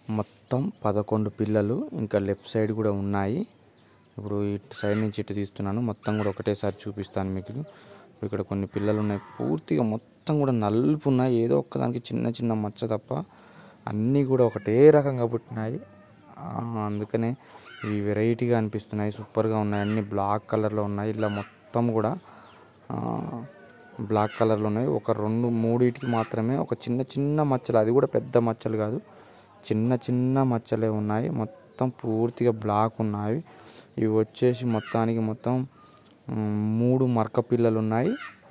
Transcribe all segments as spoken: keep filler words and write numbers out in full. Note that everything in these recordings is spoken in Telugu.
మొత్తం పదకొండు పిల్లలు ఇంకా లెఫ్ట్ సైడ్ కూడా ఉన్నాయి. ఇప్పుడు ఇటు సైడ్ నుంచి ఇటు తీస్తున్నాను, మొత్తం కూడా ఒకటేసారి చూపిస్తాను మీకు. ఇక్కడ కొన్ని పిల్లలు ఉన్నాయి, పూర్తిగా మొత్తం కూడా నలుపు ఉన్నాయి. ఏదో ఒక్కదానికి చిన్న చిన్న మచ్చ తప్ప అన్నీ కూడా ఒకటే రకంగా పుట్టినాయి. అందుకనే ఇవి వెరైటీగా అనిపిస్తున్నాయి, సూపర్గా ఉన్నాయి. అన్నీ బ్లాక్ కలర్లో ఉన్నాయి. ఇలా మొత్తం కూడా బ్లాక్ కలర్లో ఉన్నాయి. ఒక రెండు మూడింటికి మాత్రమే ఒక చిన్న చిన్న మచ్చలు, అది కూడా పెద్ద మచ్చలు కాదు, చిన్న చిన్న మచ్చలే ఉన్నాయి. మొత్తం పూర్తిగా బ్లాక్ ఉన్నాయి. ఇవి వచ్చేసి మొత్తానికి మొత్తం మూడు మరక పిల్లలు ఉన్నాయి.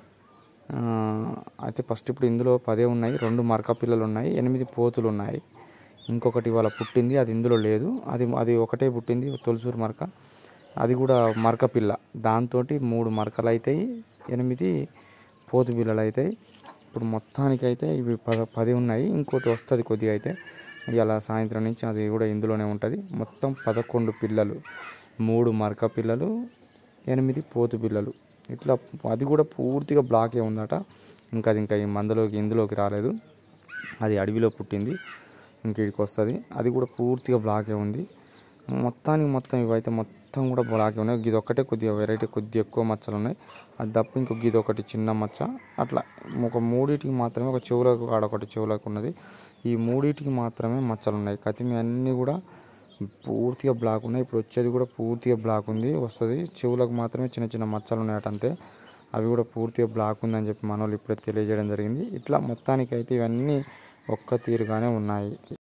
అయితే ఫస్ట్ ఇప్పుడు ఇందులో పదే ఉన్నాయి, రెండు మరక పిల్లలు ఉన్నాయి, ఎనిమిది పోతులు ఉన్నాయి. ఇంకొకటి ఇవాళ పుట్టింది, అది ఇందులో లేదు. అది అది ఒకటే పుట్టింది, తొలసూరు మరక, అది కూడా మరక పిల్ల. దాంతో మూడు మరకలు అవుతాయి, ఎనిమిది పోతు పిల్లలు అవుతాయి. ఇప్పుడు మొత్తానికి అయితే ఇవి పద పది ఉన్నాయి. ఇంకోటి వస్తుంది కొద్దిగా అయితే, ఇలా సాయంత్రం నుంచి అది కూడా ఇందులోనే ఉంటుంది. మొత్తం పదకొండు పిల్లలు, మూడు మరక పిల్లలు, ఎనిమిది పోతు పిల్లలు. ఇట్లా అది కూడా పూర్తిగా బ్లాకే ఉందట. ఇంకా అది ఇంకా ఈ మందలోకి ఇందులోకి రాలేదు, అది అడవిలో పుట్టింది, ఇంక ఇక్కడికి వస్తుంది. అది కూడా పూర్తిగా బ్లాకే ఉంది. మొత్తానికి మొత్తం ఇవైతే మొత్తం కూడా బ్లాకే ఉన్నాయి. గిది ఒక్కటే కొద్దిగా వెరైటీ, కొద్దిగా ఎక్కువ మచ్చలు ఉన్నాయి. అది తప్ప ఇంకో గిది ఒకటి చిన్న మచ్చ. అట్లా ఒక మూడింటికి మాత్రమే, ఒక చెవులకు ఆడొకటి చెవులకు ఉన్నది, ఈ మూడింటికి మాత్రమే మచ్చలు ఉన్నాయి. కతిమి అన్నీ కూడా పూర్తిగా బ్లాక్ ఉన్నాయి. ఇప్పుడు వచ్చేది కూడా పూర్తిగా బ్లాక్ ఉంది, వస్తుంది. చెవులకు మాత్రమే చిన్న చిన్న మచ్చలు ఉన్నాయట అంతే. అవి కూడా పూర్తిగా బ్లాక్ ఉందని చెప్పి మన వాళ్ళు ఇప్పుడే తెలియజేయడం జరిగింది. ఇట్లా మొత్తానికి అయితే ఇవన్నీ ఒక్క తీరుగానే ఉన్నాయి.